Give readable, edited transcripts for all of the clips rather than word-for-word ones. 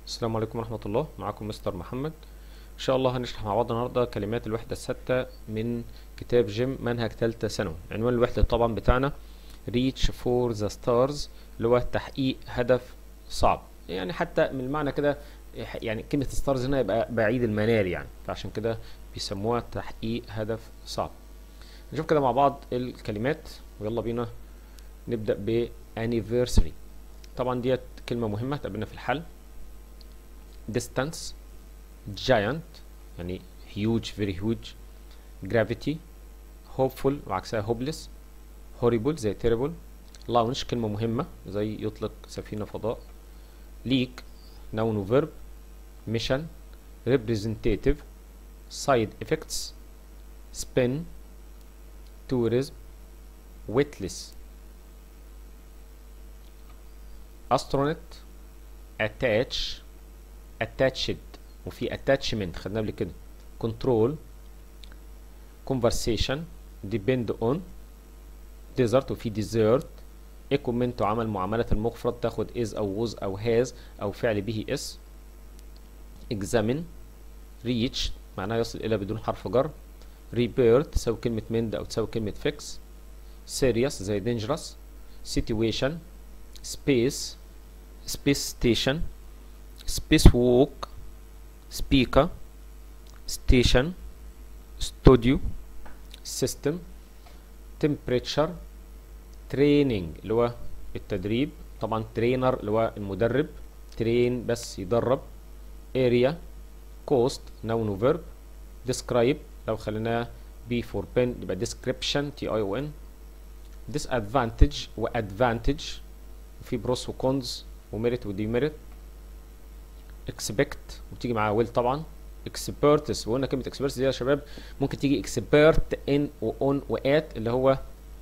السلام عليكم ورحمة الله. معكم مستر محمد. إن شاء الله هنشرح مع بعض النهاردة كلمات الوحدة الستة من كتاب جيم منهج تالتة ثانوي. عنوان الوحدة طبعا بتاعنا Reach for the Stars، اللي هو تحقيق هدف صعب. يعني حتى من المعنى كده، يعني كلمة ستارز هنا يبقى بعيد المنال، يعني فعشان كده بيسموها تحقيق هدف صعب. نشوف كده مع بعض الكلمات ويلا بينا نبدأ ب anniversary. طبعا ديت كلمة مهمة تقابلنا في الحل. distance، giant يعني huge very huge. gravity، hopeful وعكسها hopeless. horrible زي terrible. launch كلمة مهمة زي يطلق سفينة فضاء. leak noun و verb. mission، representative. side effects، spin. tourism، weightless. astronaut، attach attached وفي attachment خدناه قبل كده. control، conversation، depend on. desert وفي desert. equipment وعمل معاملة المفرد تاخد is أو was أو has أو فعل به is. examine، reach معناها يصل إلى بدون حرف جر. repair تساوي كلمة mend أو تساوي كلمة fix. serious زي dangerous. situation، space station. space walk، speaker. station، studio. system، temperature. training اللي هو التدريب، طبعا trainer اللي هو المدرب، train بس يدرب. area، cost noun و verb. describe لو خليناه B for pen يبقى description TION. disadvantage و advantage وفي pros و cons وmerit و demerit. expect وتيجي معاها will طبعا. experts وقلنا كلمة experts دي يا شباب ممكن تيجي expert in و on و at، اللي هو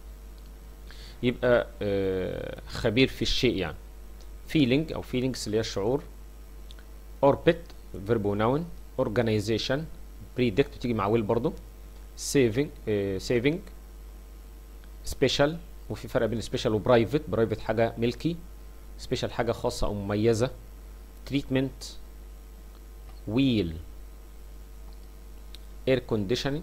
يبقى خبير في الشيء يعني. feeling أو feelings اللي هي الشعور. orbit verb و noun. organization predict وتيجي مع will برضو. saving special وفي فرق بين special و private حاجة ملكي، special حاجة خاصة أو مميزة. treatment، wheel. air conditioning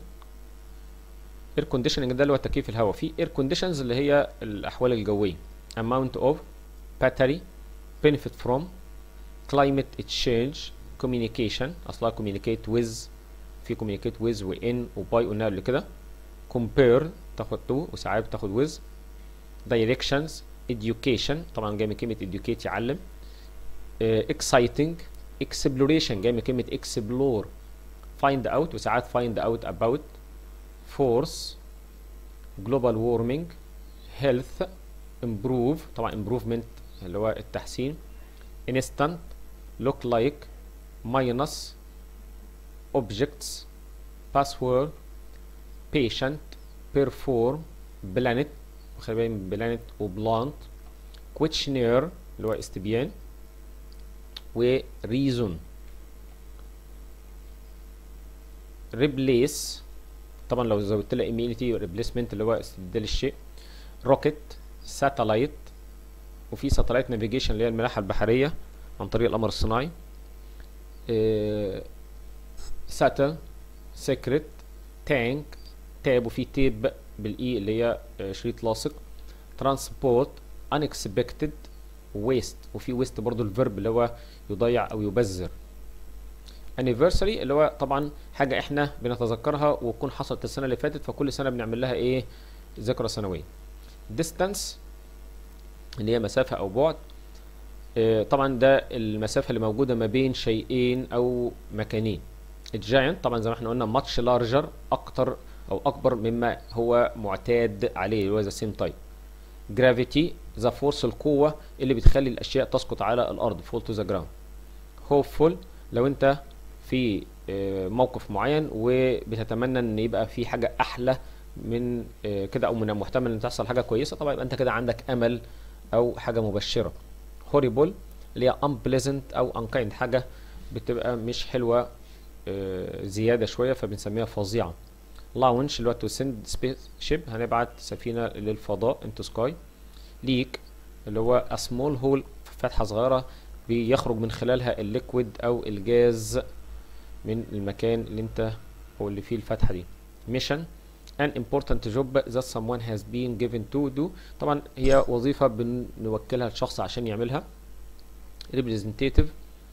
ده اللي هو تكييف الهواء. في air conditions اللي هي الأحوال الجوية. amount of، battery. benefit from، climate change. communication أصلها communicate with، في communicate with و in و by قلنا قبل كده. compare تاخد to وساعات بتاخد with. directions، education طبعا جاي من كلمة educate يعلم. exciting، exploration جاي من كلمة explore. find out وساعات find out about. force، global warming. health، improve طبعا improvement اللي هو التحسين. instant، look like. minus، objects. password، patient. perform، planet وخلي بالك من planet و plant. questionnaire اللي هو استبيان. و reason. replace طبعا لو زودت لها immunity replacement اللي هو استبدال الشيء. rocket، satellite وفي satellite navigation اللي هي الملاحة البحرية عن طريق القمر الصناعي. ساتل، secret. tank، تاب وفي تيب بالاي اللي هي شريط لاصق. transport، unexpected. waste وفي waste برضو الفيرب اللي هو يضيع او يبذر. anniversary اللي هو طبعا حاجة احنا بنتذكرها وتكون حصلت السنة اللي فاتت فكل سنة بنعمل لها ايه ذكرى سنوية. distance اللي هي مسافة او بعد. طبعا ده المسافة اللي موجودة ما بين شيئين او مكانين. الجاينت طبعا زي ما احنا قلنا much larger اكتر او اكبر مما هو معتاد عليه اللي هو the same type. gravity the force القوة اللي بتخلي الاشياء تسقط على الارض fall to the ground. hopeful لو انت في موقف معين وبتتمنى ان يبقى في حاجة احلى من كده او من المحتمل ان تحصل حاجة كويسة، طبعا يبقى انت كده عندك امل او حاجة مبشرة. horrible اللي هي unpleasant او unkind حاجة بتبقى مش حلوة زيادة شوية فبنسميها فظيعة. launch اللي هو to send spaceship هنبعت سفينة للفضاء into sky. leak اللي هو a small hole فتحة صغيرة بيخرج من خلالها الليكويد او الجاز من المكان اللي انت او اللي فيه الفتحة دي. mission an important job that someone has been given to do. طبعا هي وظيفة بنوكلها لشخص عشان يعملها. representative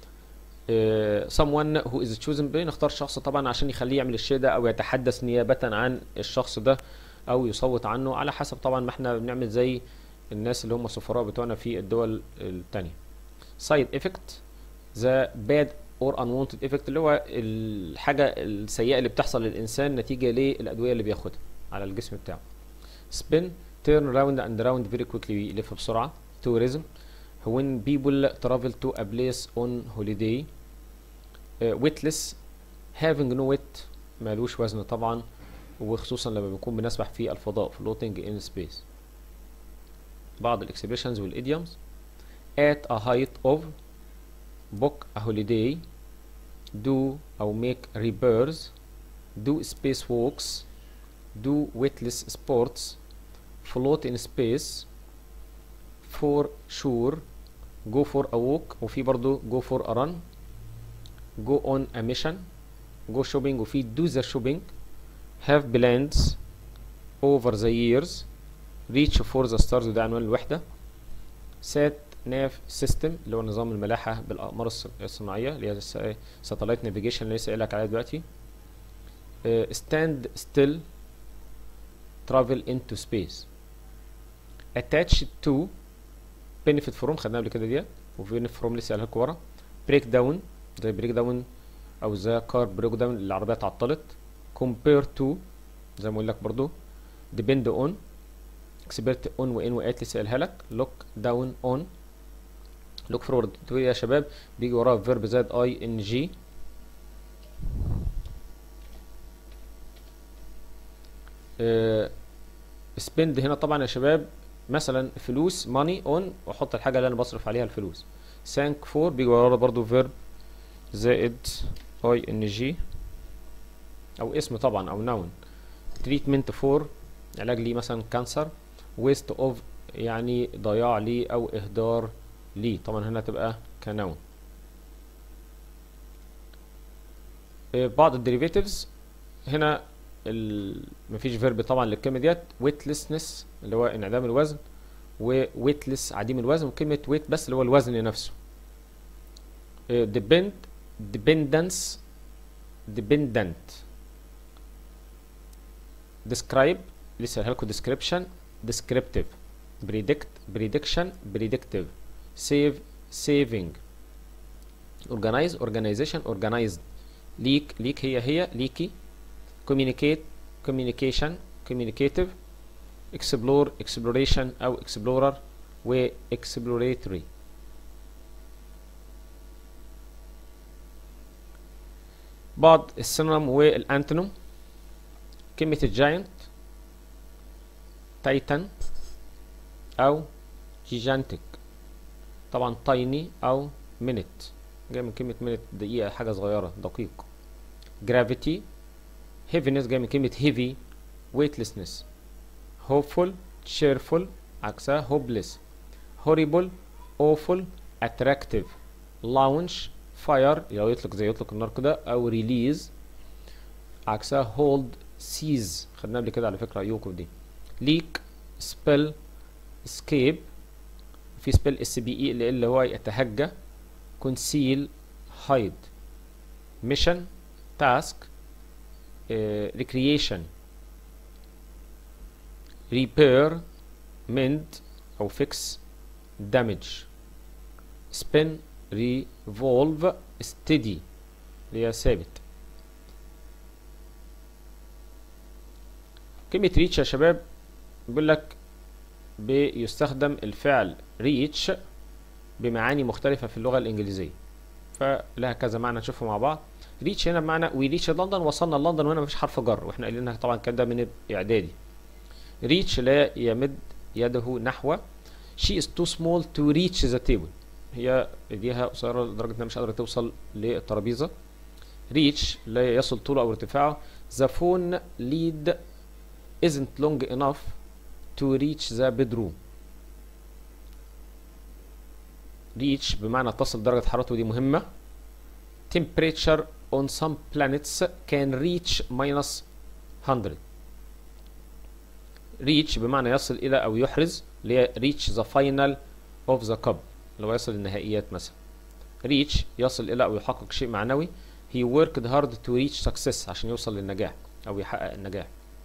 someone who is chosen. بنختار شخص طبعا عشان يخليه يعمل الشيء ده او يتحدث نيابة عن الشخص ده او يصوت عنه، على حسب طبعا ما احنا بنعمل زي الناس اللي هم السفراء بتوعنا في الدول التانية. side effect the bad or unwanted effect اللي هو الحاجة السيئة اللي بتحصل للإنسان نتيجة للأدوية اللي بياخدها على الجسم بتاعه. spin turn round and round very quickly يلف بسرعة. tourism when people travel to a place on holiday. weightless having no weight مالوش وزن طبعا، وخصوصا لما بنكون بنسبح في الفضاء floating in space. بعض الاكسبريشنز والايديومز at a height of book a holiday do أو make repairs do spacewalks do weightless sports float in space for sure go for a walk وفي برضو go for a run go on a mission go shopping وفي do the shopping have plans over the years reach for the stars وده عنوان الوحدة. sat nav system اللي هو نظام الملاحة بالأقمار الصناعية اللي هي satellite navigation اللي لسه قايلك عليها دلوقتي. stand still travel into space. attached to benefit from خدناها قبل كده ديت، و benefit from لسه قايلها لكم ورا. break down زي break down أو زي car break down العربية اتعطلت. compare to زي ما اقول لك برضو. depend on expert on وان وات لسه قايلها لك. look down on look forward يا شباب بيجي وراه verb زائد اي ان جي. spend هنا طبعا يا شباب مثلا فلوس money on واحط الحاجه اللي انا بصرف عليها الفلوس. thank for بيجي وراه برضو verb زائد اي ان جي او اسم طبعا او noun. treatment for علاج لي مثلا كانسر. waste of يعني ضياع لي او اهدار لي، طبعا هنا تبقى كنون. بعض الديريفيتيفز هنا مفيش فيرب طبعا للكلمه ديت. weightlessness اللي هو انعدام الوزن، و weightless عديم الوزن، وكلمه weight بس اللي هو الوزن نفسه. depend dependence dependent. describe لسه قايلها لكم description descriptive. predict prediction predictive. save saving. organize organization organized. leak هي leaky. communicate communication communicative. explore exploration أو explorer و exploratory. بعض السينونيم والانتونيم. كلمة الجاينت تايتان أو جيجانتك، طبعا تايني أو مينت جاي من كلمة مينت دقيقة حاجة صغيرة دقيق. جرافيتي. هيفينس جاي من كلمة هيفي. ويتلسنس. هوبفول cheerful عكسها هوبلس. هوريبل awful attractive. launch fire لو يطلق زي يطلق النار كده، أو ريليز عكسها hold seize خدناها قبل كده على فكرة يوكو دي. leak spill escape في spill SPE اللي هو يتهجى. conceal hide. mission task recreation. repair mend أو fix damage. spin revolve steady اللي هي ثابت. كلمة reach يا شباب بيقول لك بيستخدم الفعل reach بمعاني مختلفة في اللغة الإنجليزية، فلها كذا معنى نشوفه مع بعض. reach هنا بمعنى we reach لندن، وصلنا لندن، وهنا مفيش حرف جر، واحنا قايلينها طبعا كده من إعدادي. reach لا يمد يده نحو. she is too small to reach the table هي ايديها قصيرة لدرجة انها مش قادرة توصل للترابيزة. reach لا يصل طوله أو ارتفاعه. the phone lead isn't long enough to reach the bedroom. reach بمعنى تصل درجة حرارته، ودي مهمة. temperature on some planets can reach minus 100. reach بمعنى يصل إلى أو يحرز، اللي هي reach the final of the cup، اللي هو يصل للنهائيات مثلا. reach يصل إلى أو يحقق شيء معنوي. he worked hard to reach success، عشان يوصل للنجاح أو يحقق النجاح.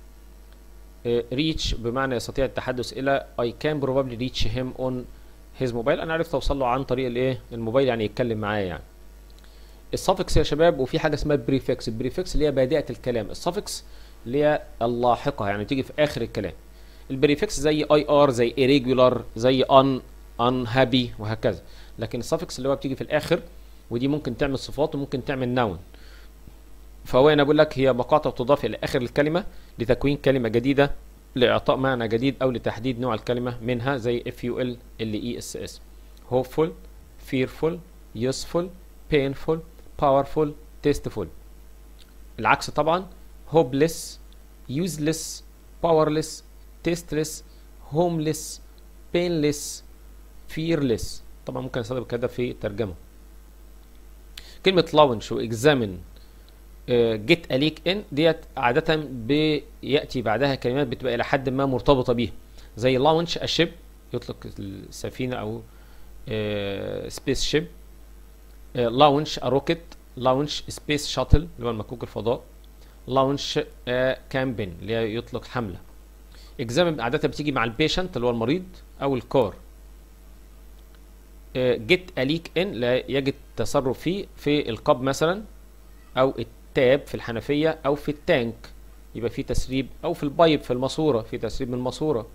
reach بمعنى يستطيع التحدث إلى I can probably reach him on his mobile، أنا عرفت أوصل له عن طريق الإيه؟ الموبايل، يعني يتكلم معايا يعني. السفكس يا شباب، وفي حاجة اسمها بريفكس. البريفكس اللي هي بادئة الكلام، السفكس اللي هي اللاحقة، يعني تيجي في آخر الكلام. البريفكس زي اي ار، زي irregular، زي unhappy وهكذا. لكن السفكس اللي هو بتيجي في الآخر، ودي ممكن تعمل صفات وممكن تعمل نون. فهو انا بقول لك هي مقاطع تضاف الى اخر الكلمه لتكوين كلمه جديده، لاعطاء معنى جديد او لتحديد نوع الكلمه منها، زي FUL LESS. hopeful، fearful، useful، painful، powerful، tasteful. العكس طبعا hopeless، useless، powerless، tasteless، homeless، painless، fearless. طبعا ممكن نستخدم كده في الترجمه. كلمه launch واكزامين جيت أليك إن ديت عادة بيأتي بعدها كلمات بتبقى إلى حد ما مرتبطة بيها، زي لانش الشيب، يطلق السفينة أو سبيس شيب. لانش روكيت، لانش سبيس شاتل اللي هو المكوك الفضاء. لانش كامبين اللي هي يطلق حملة. اكزامين عادة بتيجي مع البيشنت اللي هو المريض أو الكار. جيت أليك إن لا يجد تصرف فيه في القب مثلا، أو التاب في الحنفية، أو في التانك يبقى في تسريب، أو في البايب في الماسورة في تسريب من الماسورة.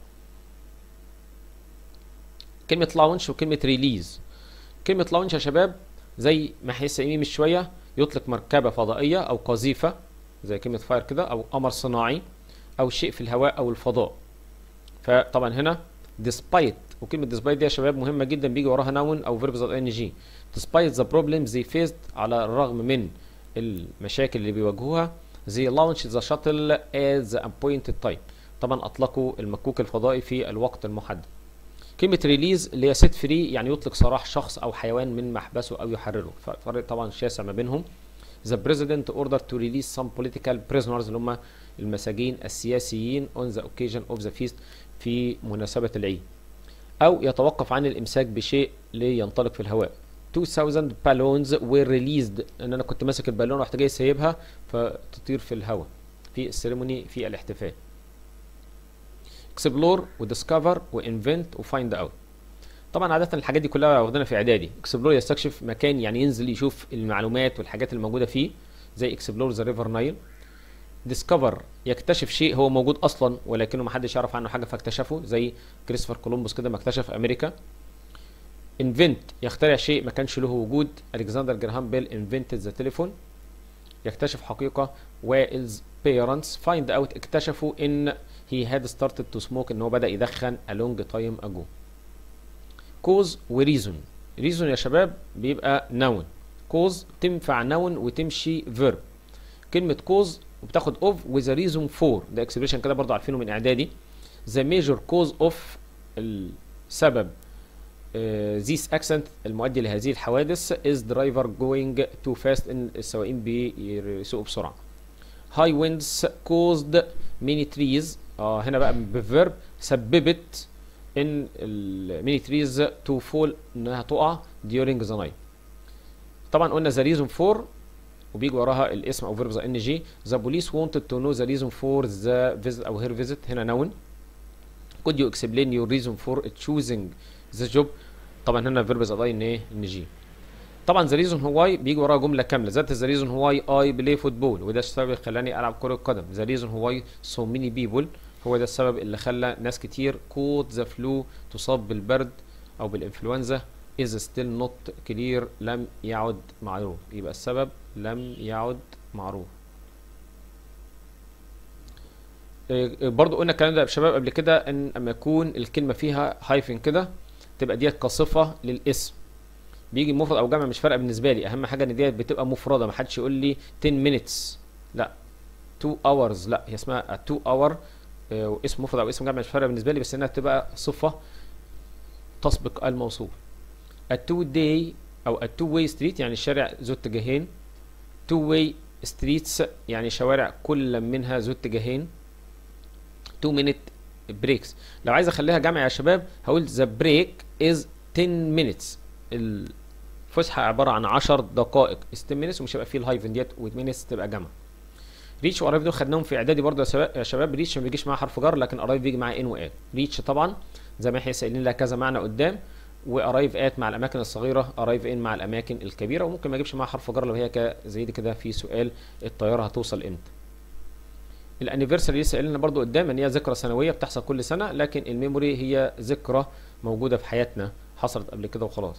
كلمة لاونش وكلمة ريليز. كلمة لاونش يا شباب زي ما احنا لسه قايلين من شوية، يطلق مركبة فضائية أو قذيفة زي كلمة فاير كده، أو قمر صناعي، أو شيء في الهواء أو الفضاء. فطبعا هنا despite، وكلمة despite دي يا شباب مهمة جدا، بيجي وراها noun أو verb ing. despite the problems they faced، على الرغم من المشاكل اللي بيواجهوها، زي launch the shuttle at the appointed time. طبعا اطلقوا المكوك الفضائي في الوقت المحدد. كلمة ريليز اللي هي set free، يعني يطلق سراح شخص او حيوان من محبسه او يحرره، فرق طبعا شاسع ما بينهم. the president ordered to release some political prisoners، اللي هم المساجين السياسيين on the occasion of the feast، في مناسبة العيد، او يتوقف عن الامساك بشيء لينطلق في الهواء. 2000 بالونز were released، ان انا كنت ماسك البالون ورحت جاي سايبها فتطير في الهواء في السيريموني في الاحتفال. explore ودiscover وinvent وfind out. طبعا عادة الحاجات دي كلها واخدينها في اعدادي. explore يستكشف مكان، يعني ينزل يشوف المعلومات والحاجات الموجودة فيه، زي explore the river Nile. discover يكتشف شيء هو موجود اصلا ولكنه محدش يعرف عنه حاجة فاكتشفه، زي كريستوفر كولومبوس كده ما اكتشف امريكا. invent يخترع شيء ما كانش له وجود، الكسندر جراهام بيل invented the telephone. يكتشف حقيقة، وائلز parents find out اكتشفوا ان he had started to smoke، ان هو بدأ يدخن a long time ago. cause و reason. reason يا شباب بيبقى noun، cause تنفع noun وتمشي verb. كلمة cause وبتاخد of with a reason for، ده expression كده برضه عارفينه من اعدادي. the major cause of السبب this accident المؤدي لهذه الحوادث is driver going too fast، ان السواقين بيسوقوا بسرعة. high winds caused many trees، هنا بقى بفيرب سببت ان many trees to fall، انها تقع during the night. طبعا قلنا the reason for وبيجي وراها الاسم او verb ing. the police wanted to know the reason for the visit او her visit، هنا noun. could you explain your reason for choosing the job؟ طبعا هنا verb ing. طبعا the reason why بيجي وراها جمله كامله، that is the reason why I play football، وده السبب اللي خلاني العب كره قدم. the reason why so many people، هو ده السبب اللي خلى ناس كتير caught the flu، تصاب بالبرد او بالانفلونزا. is still not clear، لم يعد معروف، يبقى السبب لم يعد معروف. برضو قلنا الكلام ده يا شباب قبل كده، ان اما يكون الكلمه فيها هايفن كده تبقى ديت كصفه للاسم، بيجي مفرد او جمع مش فارقه بالنسبه لي، اهم حاجه ان ديت بتبقى مفرده، ما حدش يقول لي 10 minutes لا 2 hours، لا هي اسمها 2 hour، اسم مفرد او اسم جمع مش فارقه بالنسبه لي، بس انها تبقى صفه تسبق الموصوف. a two day او a two way street يعني شارع ذو اتجاهين. two way streets يعني شوارع كل منها ذو اتجاهين. 2 minute breaks. لو عايز اخليها جمع يا شباب هقول the break is 10 minutes. الفسحه عباره عن 10 دقائق is 10 minutes ومش هيبقى فيه الهايفن ديت و minutes تبقى جمع. ريتش وقرايف دول خدناهم في اعدادي برضه يا شباب. ريتش ما بيجيش معاه حرف جر لكن قرايف بيجي معاه ان وات. ريتش طبعا زي ما احنا سائلين لها كذا معنى قدام، وقرايف ات مع الاماكن الصغيره، قرايف ان مع الاماكن الكبيره، وممكن ما يجيبش معاها حرف جر لو هي زي دي كده في سؤال الطياره هتوصل امتى. الانيفرساري لسه قايل لنا برضه قدام ان هي ذكرى سنويه بتحصل كل سنه، لكن الميموري هي ذكرى موجوده في حياتنا حصلت قبل كده وخلاص.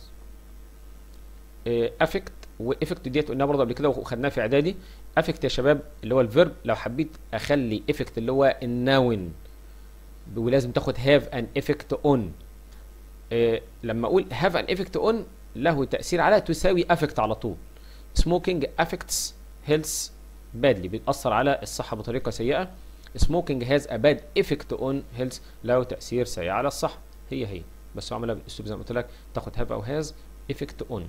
افكت وافكت ديت قلناها برضه قبل كده وخدناها في اعدادي. افكت يا شباب اللي هو الفيرب، لو حبيت اخلي افكت اللي هو الناون ولازم تاخد هاف ان افكت اون. لما اقول هاف ان افكت اون له تاثير على تساوي افكت على طول. سموكينج افكتس هيلث بادلي، بيتاثر على الصحه بطريقه سيئه. سموكينج هاز ا باد افكت اون هيلث، له تاثير سيء على الصحه. هي بس هو عملها بالاسلوب زي ما قلت لك، تاخد هاف او هاز افكت اون.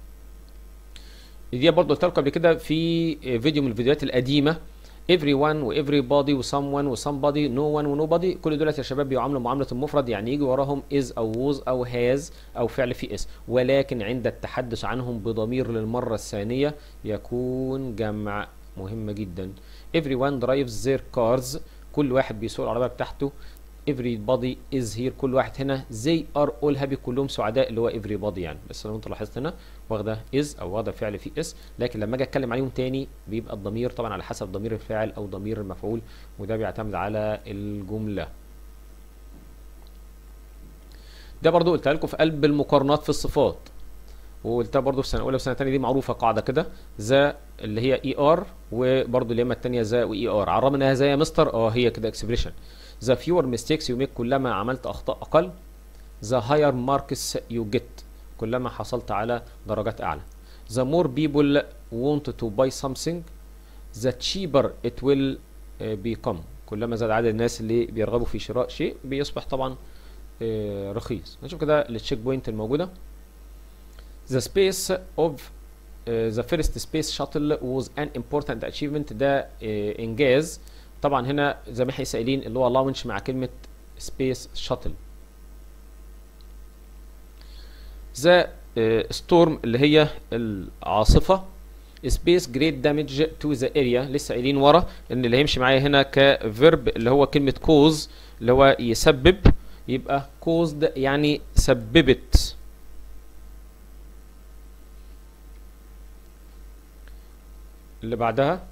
دي برضه قلت لكم قبل كده في فيديو من الفيديوهات القديمه. everyone و everybody و someone و somebody no one و nobody كل دولت يا شباب بيعاملوا معامله المفرد، يعني يجي وراهم is او was او has او فعل في اس، ولكن عند التحدث عنهم بضمير للمره الثانيه يكون جمع. مهمه جدا. everyone drives their cars، كل واحد بيسوق العربيه بتاعته. everybody is here، كل واحد هنا. they are all happy، كلهم سعداء اللي هو everybody يعني. بس لو انت لاحظت هنا واخده is او واخده فعل في اس، لكن لما اجي اتكلم عليهم تاني بيبقى الضمير طبعا على حسب ضمير الفاعل او ضمير المفعول، وده بيعتمد على الجمله. ده برضو قلتها لكم في قلب المقارنات في الصفات، وقلتها برضو في سنه اولى وسنه ثانيه. دي معروفه قاعده كده، ذا اللي هي اي ار، وبرضو اللي هي الثانيه ذا واي ار. على الرغم انها زي يا مستر هي كده اكسبريشن. the fewer mistakes you make، كلما عملت اخطاء اقل. the higher marks you get، كلما حصلت على درجات اعلى. the more people want to buy something the cheaper it will become، كلما زاد عدد الناس اللي بيرغبوا في شراء شيء بيصبح طبعا رخيص. نشوف كده التشيك بوينت الموجوده. the space of the first space shuttle was an important achievement، ده انجاز. طبعا هنا زي ما احنا سائلين اللي هو لانش مع كلمه سبيس شاتل. ذا ستورم اللي هي العاصفه. سبيس جريت دامج تو ذا اريا، لسه قايلين ورا ان اللي هيمشي معايا هنا كفيرب اللي هو كلمه كوز اللي هو يسبب، يبقى كوزد يعني سببت. اللي بعدها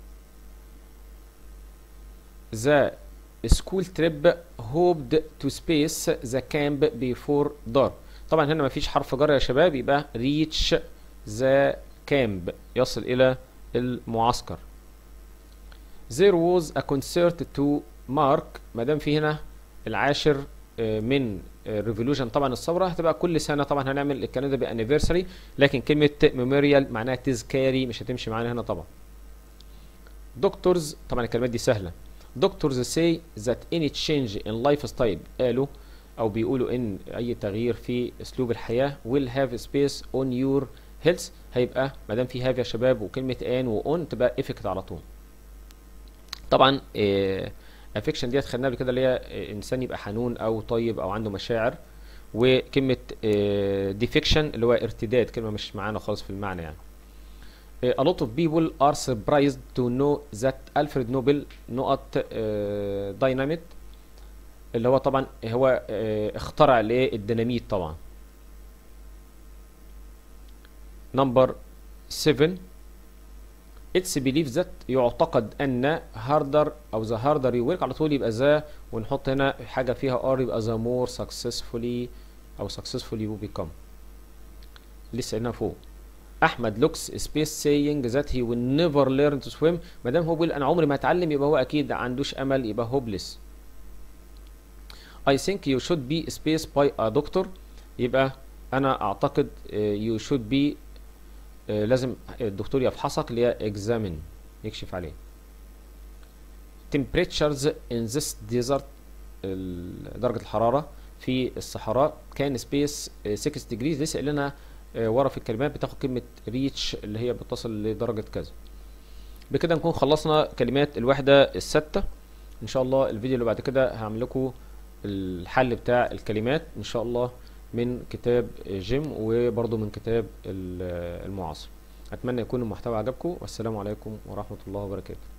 the school trip hoped to space the camp before dark. طبعا هنا مفيش حرف جر يا شباب، يبقى reach the camp، يصل الى المعسكر. there was a concert to mark، ما دام في هنا العاشر من ريفولوشن طبعا الثوره، هتبقى كل سنه طبعا هنعمل الكلام ده بانيفرساري، لكن كلمه ميموريال معناها تذكاري مش هتمشي معانا هنا طبعا. دكتورز طبعا الكلمات دي سهله. Doctors say that any change in lifestyle، قالوا أو بيقولوا إن أي تغيير في أسلوب الحياة will have space on your health، هيبقى ما دام في have يا شباب وكلمة an و on تبقى effect على طول. طبعا affection ديت خدناها قبل كده اللي هي إنسان يبقى حنون أو طيب أو عنده مشاعر، وكلمة defection اللي هو ارتداد، كلمة مش معانا خالص في المعنى يعني. A lot of people are surprised to know that Alfred Nobel dynamite اللي هو طبعا هو اخترع الديناميت طبعا. Number 7 It's believed that، يعتقد أن harder أو the harder you work على طول يبقى the، ونحط هنا حاجة فيها are يبقى the more successfully أو successful you become. لسه قلنا فوق. احمد لوكس سبيس سينج ذات هي ويل نيفر ليرن تو سويم، ما دام هو بيقول انا عمري ما هتعلم يبقى هو اكيد ما عندوش امل، يبقى هوبلس. I think you should be spaced by a doctor، يبقى انا اعتقد you should be لازم الدكتور يفحصك اللي هي examine يكشف عليه. temperatures in this desert، درجة الحرارة في الصحراء كان سبيس 6 ديجريز. لسه قايل لنا ورا في الكلمات بتاخد كلمة ريتش اللي هي بتصل لدرجة كذا. بكده نكون خلصنا كلمات الوحدة الستة. ان شاء الله الفيديو اللي بعد كده هعمل لكم الحل بتاع الكلمات ان شاء الله من كتاب جيم وبرضه من كتاب المعاصر. اتمنى يكون المحتوى عجبكم، والسلام عليكم ورحمة الله وبركاته.